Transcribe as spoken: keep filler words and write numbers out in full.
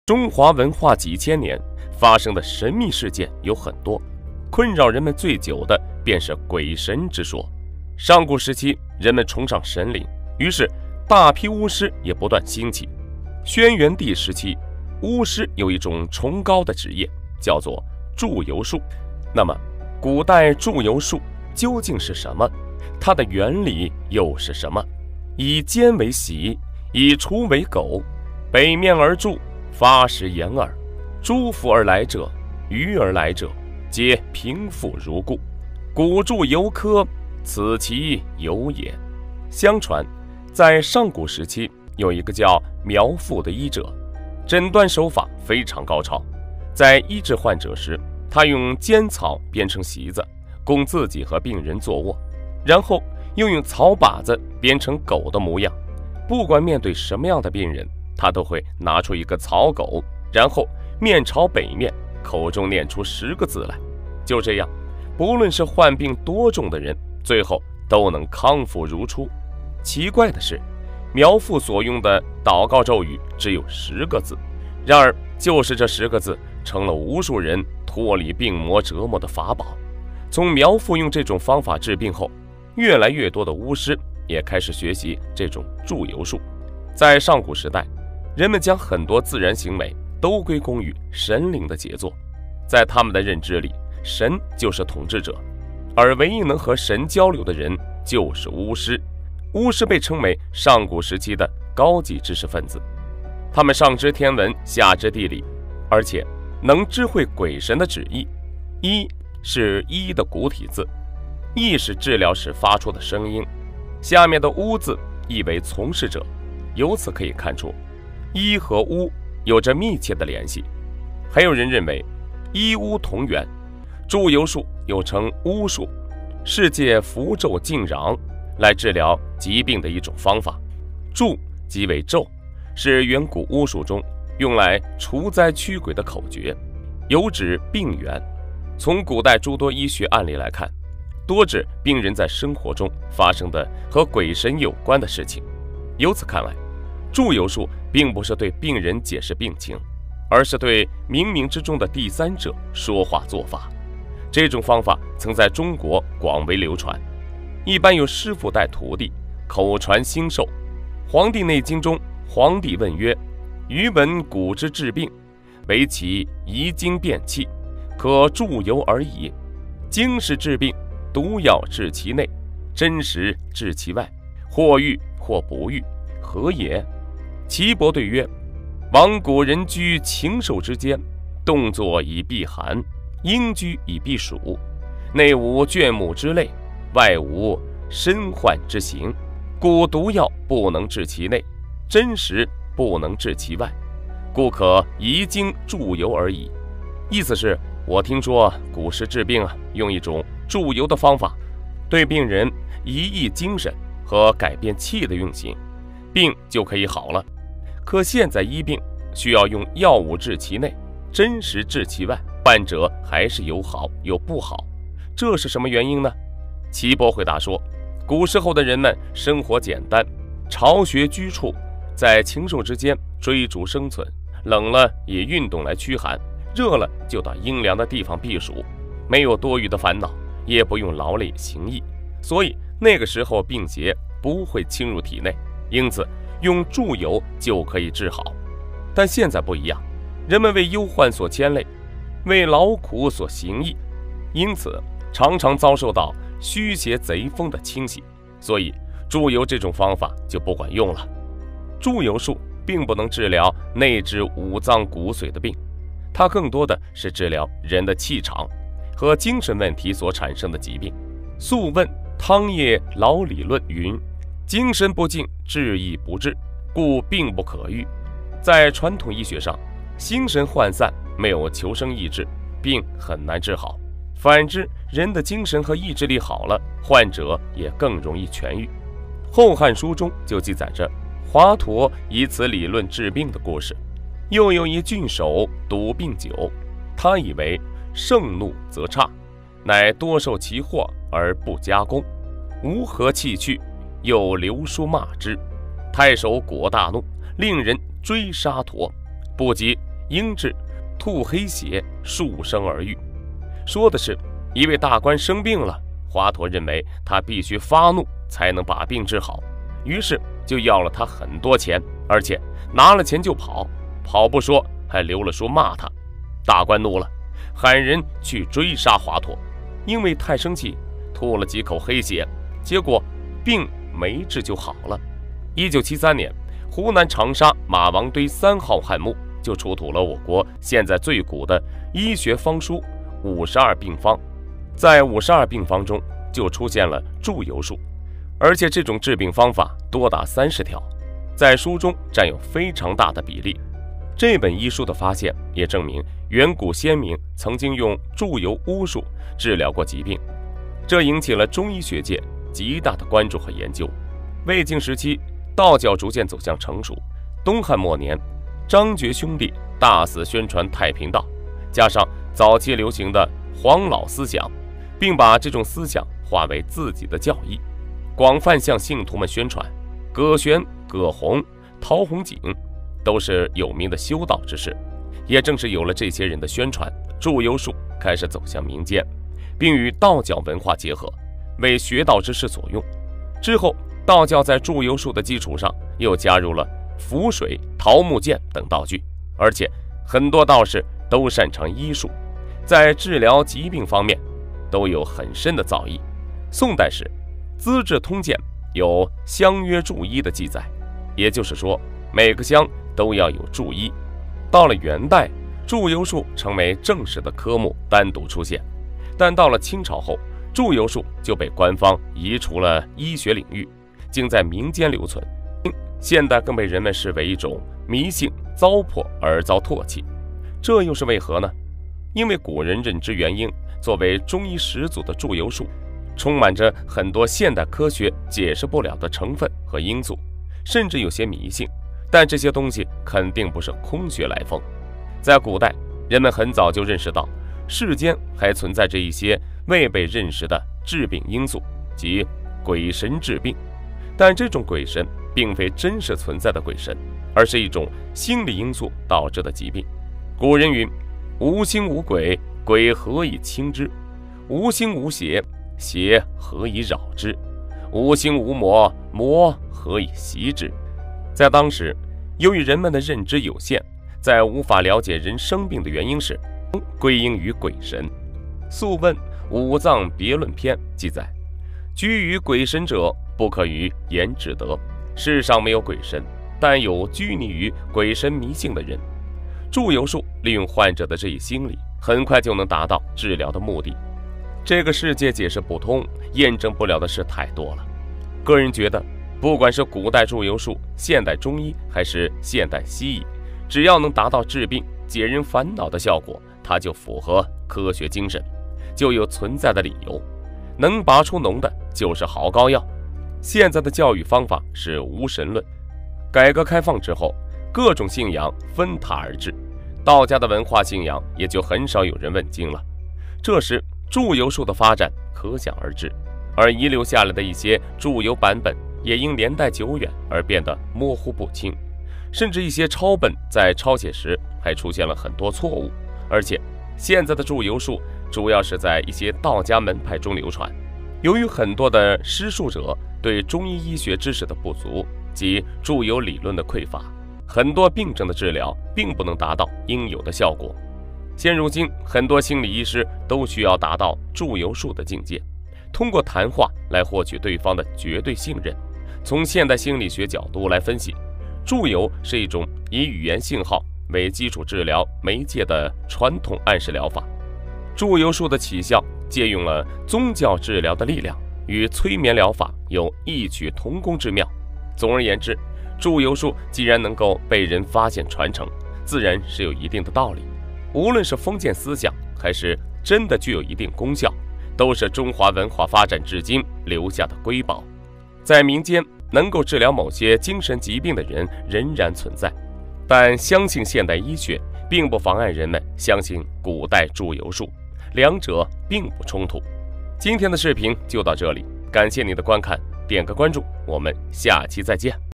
中华文化几千年发生的神秘事件有很多，困扰人们最久的便是鬼神之说。上古时期，人们崇尚神灵，于是大批巫师也不断兴起。轩辕帝时期，巫师有一种崇高的职业，叫做祝由术。那么，古代祝由术究竟是什么？它的原理又是什么？以奸为喜，以雏为狗，北面而祝，发时言耳。诸福而来者，愚而来者，皆平复如故。古祝由科，此其有也。相传，在上古时期，有一个叫苗阜的医者，诊断手法非常高超。在医治患者时，他用尖草编成席子，供自己和病人坐卧，然后又用草把子编成狗的模样。不管面对什么样的病人，他都会拿出一个草狗，然后面朝北面，口中念出十个字来。就这样，不论是患病多重的人，最后都能康复如初。奇怪的是，苗阜所用的祷告咒语只有十个字，然而就是这十个字成了无数人脱离病魔折磨的法宝。从苗阜用这种方法治病后，越来越多的巫师也开始学习这种祝由术。在上古时代，人们将很多自然行为都归功于神灵的杰作。在他们的认知里，神就是统治者，而唯一能和神交流的人就是巫师。巫师被称为上古时期的高级知识分子，他们上知天文，下知地理，而且能知会鬼神的旨意。医是医的古体字，医是治疗时发出的声音，下面的巫字意为从事者。由此可以看出，医和巫有着密切的联系。还有人认为医巫同源，祝由术又称巫术，是借符咒静壤来治疗疾病的一种方法。祝即为咒，是远古巫术中用来除灾驱鬼的口诀，有指病源。从古代诸多医学案例来看，多指病人在生活中发生的和鬼神有关的事情。由此看来，祝由术并不是对病人解释病情，而是对冥冥之中的第三者说话做法。这种方法曾在中国广为流传，一般由师傅带徒弟，口传心授。《黄帝内经》中，黄帝问曰：余闻古之治病，唯其遗精变气，可祝由而已。经是治病，毒药治其内，真实治其外，或愈或不愈，何也？岐伯对曰：往古人居禽兽之间，动作以避寒，应居以避暑，内无倦木之类，外无身患之形，故毒药不能治其内，真实不能治其外，故可遗精祝由而已。意思是，我听说古时治病啊，用一种祝由的方法，对病人移益精神和改变气的运行，病就可以好了。可现在医病需要用药物治其内，真实治其外，患者还是有好有不好，这是什么原因呢？岐伯回答说，古时候的人们生活简单，巢穴居处，在禽兽之间追逐生存，冷了以运动来驱寒，热了就到阴凉的地方避暑，没有多余的烦恼，也不用劳累行役，所以那个时候病邪不会侵入体内，因此用祝由就可以治好。但现在不一样，人们为忧患所牵累，为劳苦所行役，因此常常遭受到驱邪贼风的侵袭，所以祝由这种方法就不管用了。祝由术并不能治疗内治五脏骨髓的病，它更多的是治疗人的气场和精神问题所产生的疾病。素问汤液老理论云：精神不静，治亦不治，故病不可愈。在传统医学上，心神涣散，没有求生意志，病很难治好。反之，人的精神和意志力好了，患者也更容易痊愈。《后汉书》中就记载着华佗以此理论治病的故事。又有一郡守笃病久，他以为盛怒则差，乃多受其祸而不加功，无何气去，又留书骂之。太守果大怒，令人追杀佗，不及鹰治，吐黑血，数生而愈。说的是一位大官生病了，华佗认为他必须发怒才能把病治好，于是就要了他很多钱，而且拿了钱就跑，跑不说还留了书骂他。大官怒了，喊人去追杀华佗，因为太生气，吐了几口黑血，结果病没治就好了。一九七三年，湖南长沙马王堆三号汉墓就出土了我国现在最古的医学方书五十二病方，在五十二病方中就出现了祝由术，而且这种治病方法多达三十条，在书中占有非常大的比例。这本医书的发现也证明远古先民曾经用祝由巫术治疗过疾病，这引起了中医学界极大的关注和研究。魏晋时期，道教逐渐走向成熟，东汉末年，张觉兄弟大肆宣传太平道，加上早期流行的黄老思想，并把这种思想化为自己的教义，广泛向信徒们宣传。葛玄、葛洪、陶弘景都是有名的修道之士，也正是有了这些人的宣传，祝由术开始走向民间，并与道教文化结合，为学道之士所用。之后，道教在祝由术的基础上又加入了符水、桃木剑等道具，而且很多道士都擅长医术，在治疗疾病方面都有很深的造诣。宋代时，《资治通鉴》有乡约祝医的记载，也就是说每个乡都要有祝医。到了元代，祝由术成为正式的科目，单独出现。但到了清朝后，祝由术就被官方移除了医学领域，仅在民间留存。现代更被人们视为一种迷信糟粕而遭唾弃，这又是为何呢？因为古人认知元婴作为中医始祖的祝由术，充满着很多现代科学解释不了的成分和因素，甚至有些迷信。但这些东西肯定不是空穴来风。在古代，人们很早就认识到世间还存在着一些未被认识的致病因素，即鬼神治病。但这种鬼神并非真实存在的鬼神，而是一种心理因素导致的疾病。古人云：无心无鬼，鬼何以轻之？无心无邪，邪何以扰之？无心无魔，魔何以习之？在当时，由于人们的认知有限，在无法了解人生病的原因时，归因于鬼神。《素问·五脏别论篇》记载：居于鬼神者，不可于言止得。世上没有鬼神，但有拘泥于鬼神迷信的人。祝由术利用患者的这一心理，很快就能达到治疗的目的。这个世界解释不通、验证不了的事太多了。个人觉得，不管是古代祝由术、现代中医还是现代西医，只要能达到治病、解人烦恼的效果，它就符合科学精神，就有存在的理由。能拔出脓的就是好膏药。现在的教育方法是无神论。改革开放之后，各种信仰纷沓而至，道家的文化信仰也就很少有人问津了。这时，祝由术的发展可想而知，而遗留下来的一些祝由版本也因年代久远而变得模糊不清，甚至一些抄本在抄写时还出现了很多错误。而且，现在的祝由术主要是在一些道家门派中流传。由于很多的施术者对中医医学知识的不足及祝由理论的匮乏，很多病症的治疗并不能达到应有的效果。现如今，很多心理医师都需要达到祝由术的境界，通过谈话来获取对方的绝对信任。从现代心理学角度来分析，祝由是一种以语言信号为基础治疗媒介的传统暗示疗法。祝由术的起效借用了宗教治疗的力量，与催眠疗法有异曲同工之妙。总而言之，祝由术既然能够被人发现传承，自然是有一定的道理。无论是封建思想，还是真的具有一定功效，都是中华文化发展至今留下的瑰宝。在民间，能够治疗某些精神疾病的人仍然存在，但相信现代医学并不妨碍人们相信古代祝由术，两者并不冲突。今天的视频就到这里，感谢你的观看，点个关注，我们下期再见。